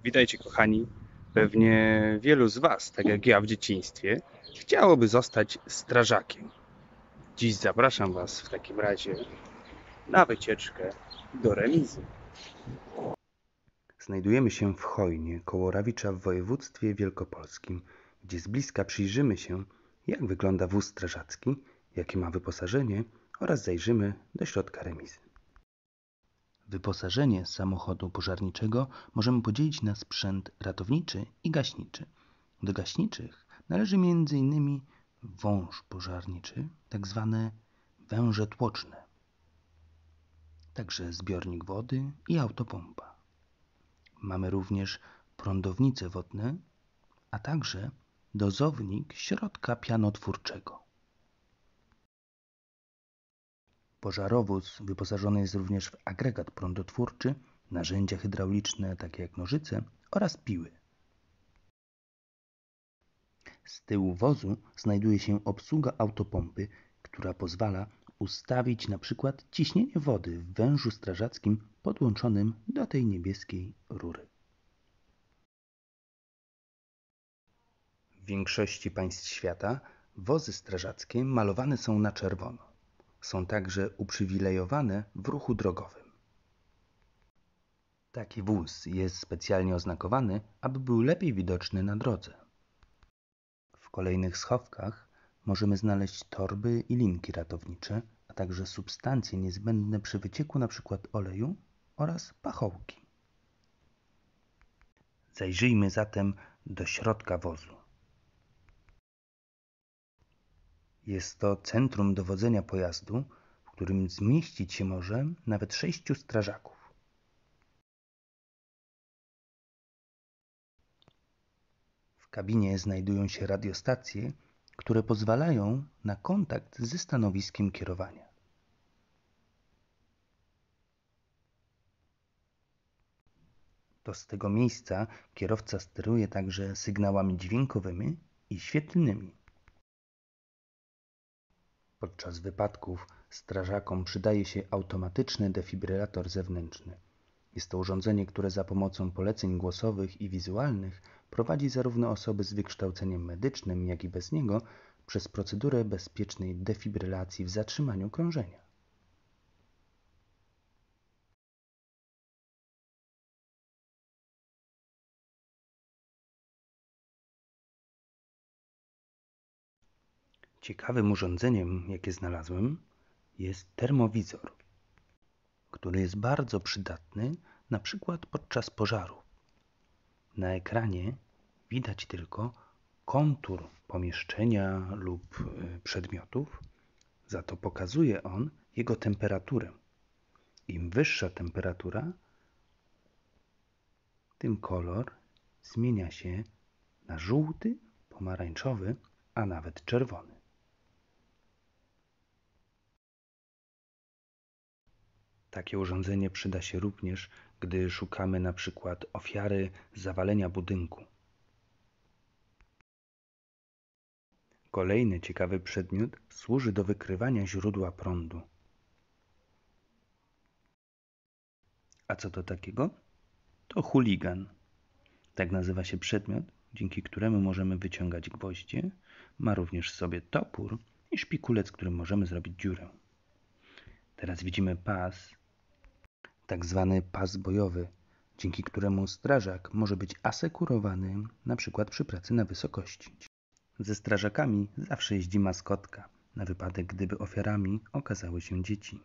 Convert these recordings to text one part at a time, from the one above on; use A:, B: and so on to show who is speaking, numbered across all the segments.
A: Witajcie kochani. Pewnie wielu z Was, tak jak ja w dzieciństwie, chciałoby zostać strażakiem. Dziś zapraszam Was w takim razie na wycieczkę do remizy. Znajdujemy się w Chojnie, koło Rawicza w województwie wielkopolskim, gdzie z bliska przyjrzymy się, jak wygląda wóz strażacki, jakie ma wyposażenie oraz zajrzymy do środka remizy. Wyposażenie samochodu pożarniczego możemy podzielić na sprzęt ratowniczy i gaśniczy. Do gaśniczych należy m.in. wąż pożarniczy, tak zwane węże tłoczne, także zbiornik wody i autopompa. Mamy również prądownice wodne, a także dozownik środka pianotwórczego. Pożarowóz wyposażony jest również w agregat prądotwórczy, narzędzia hydrauliczne takie jak nożyce oraz piły. Z tyłu wozu znajduje się obsługa autopompy, która pozwala ustawić np. ciśnienie wody w wężu strażackim podłączonym do tej niebieskiej rury. W większości państw świata wozy strażackie malowane są na czerwono. Są także uprzywilejowane w ruchu drogowym. Taki wóz jest specjalnie oznakowany, aby był lepiej widoczny na drodze. W kolejnych schowkach możemy znaleźć torby i linki ratownicze, a także substancje niezbędne przy wycieku np. oleju oraz pachołki. Zajrzyjmy zatem do środka wozu. Jest to centrum dowodzenia pojazdu, w którym zmieścić się może nawet 6 strażaków. W kabinie znajdują się radiostacje, które pozwalają na kontakt ze stanowiskiem kierowania. To z tego miejsca kierowca steruje także sygnałami dźwiękowymi i świetlnymi. Podczas wypadków strażakom przydaje się automatyczny defibrylator zewnętrzny. Jest to urządzenie, które za pomocą poleceń głosowych i wizualnych prowadzi zarówno osoby z wykształceniem medycznym, jak i bez niego przez procedurę bezpiecznej defibrylacji w zatrzymaniu krążenia. Ciekawym urządzeniem, jakie znalazłem, jest termowizor, który jest bardzo przydatny na przykład podczas pożaru. Na ekranie widać tylko kontur pomieszczenia lub przedmiotów, za to pokazuje on jego temperaturę. Im wyższa temperatura, tym kolor zmienia się na żółty, pomarańczowy, a nawet czerwony. Takie urządzenie przyda się również, gdy szukamy na przykład ofiary zawalenia budynku. Kolejny ciekawy przedmiot służy do wykrywania źródła prądu. A co to takiego? To chuligan. Tak nazywa się przedmiot, dzięki któremu możemy wyciągać gwoździe. Ma również w sobie topór i szpikulec, którym możemy zrobić dziurę. Teraz widzimy pas, tak zwany pas bojowy, dzięki któremu strażak może być asekurowany, na przykład przy pracy na wysokości. Ze strażakami zawsze jeździ maskotka, na wypadek gdyby ofiarami okazały się dzieci.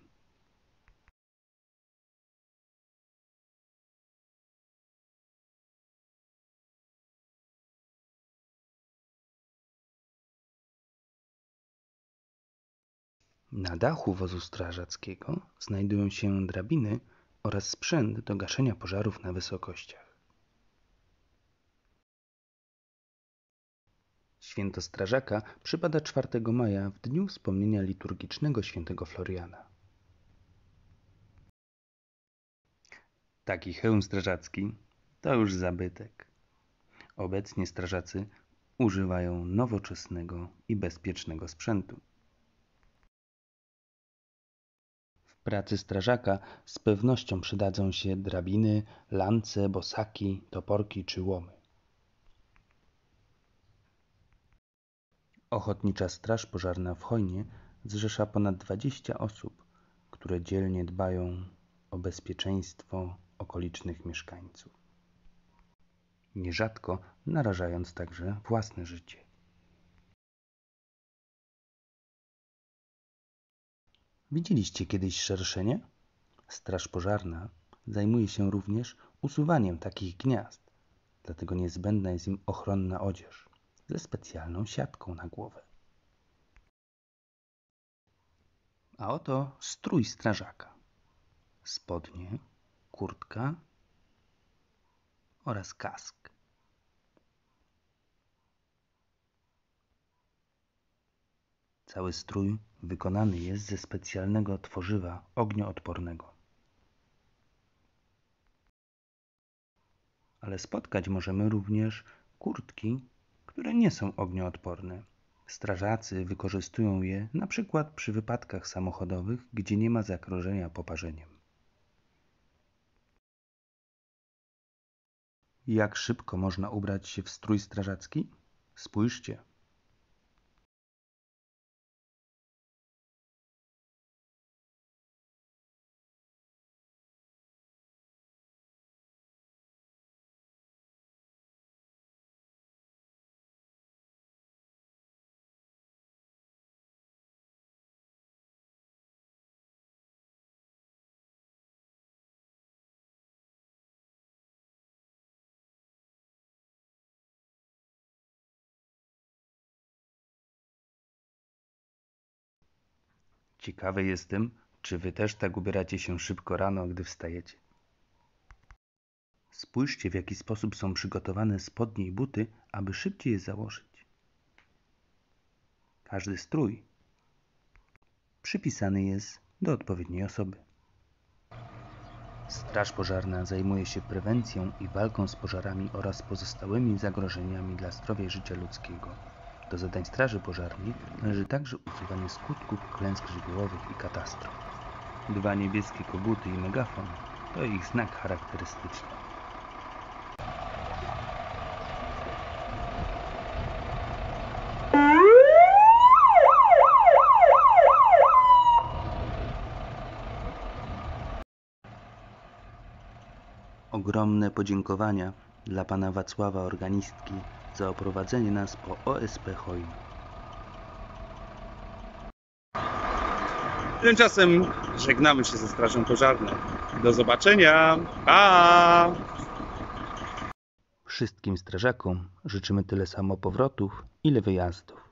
A: Na dachu wozu strażackiego znajdują się drabiny oraz sprzęt do gaszenia pożarów na wysokościach. Święto strażaka przypada 4 maja w dniu wspomnienia liturgicznego świętego Floriana. Taki hełm strażacki to już zabytek. Obecnie strażacy używają nowoczesnego i bezpiecznego sprzętu. pracy strażaka z pewnością przydadzą się drabiny, lance, bosaki, toporki czy łomy. Ochotnicza Straż Pożarna w Chojnie zrzesza ponad 20 osób, które dzielnie dbają o bezpieczeństwo okolicznych mieszkańców, nierzadko narażając także własne życie. Widzieliście kiedyś szerszenie? Straż Pożarna zajmuje się również usuwaniem takich gniazd, dlatego niezbędna jest im ochronna odzież ze specjalną siatką na głowę. A oto strój strażaka. Spodnie, kurtka oraz kask. Cały strój wykonany jest ze specjalnego tworzywa ognioodpornego. Ale spotkać możemy również kurtki, które nie są ognioodporne. Strażacy wykorzystują je na przykład przy wypadkach samochodowych, gdzie nie ma zagrożenia poparzeniem. Jak szybko można ubrać się w strój strażacki? Spójrzcie. Ciekawy jestem, czy wy też tak ubieracie się szybko rano, gdy wstajecie. Spójrzcie, w jaki sposób są przygotowane spodnie i buty, aby szybciej je założyć. Każdy strój przypisany jest do odpowiedniej osoby. Straż Pożarna zajmuje się prewencją i walką z pożarami oraz pozostałymi zagrożeniami dla zdrowia i życia ludzkiego. Do zadań Straży Pożarnej należy także usuwanie skutków klęsk żywiołowych i katastrof. 2 niebieskie koguty i megafon to ich znak charakterystyczny. Ogromne podziękowania dla pana Wacława Organistki za oprowadzenie nas po OSP Chojno.
B: Tymczasem żegnamy się ze Strażą Pożarną. Do zobaczenia. Pa!
A: Wszystkim strażakom życzymy tyle samo powrotów, ile wyjazdów.